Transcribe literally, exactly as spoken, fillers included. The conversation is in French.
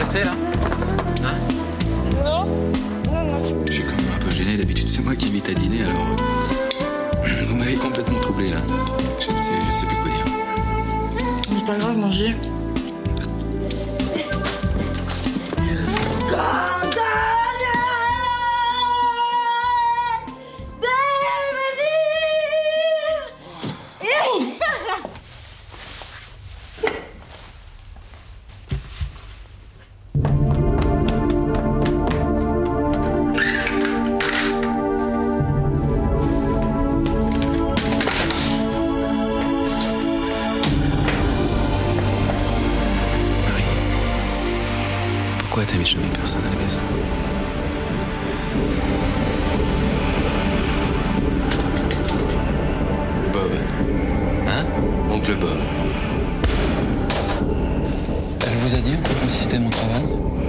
coincé là? Hein? Non. Non, non. Je suis quand même un peu gêné, d'habitude c'est moi qui invite à dîner, alors... Vous m'avez complètement troublé là. Je sais, je sais plus quoi dire. C'est pas grave, manger. Pourquoi t'as mis jamais personne à la maison? Bob. Hein? Oncle Bob. Elle vous a dit en quoi consistait mon travail?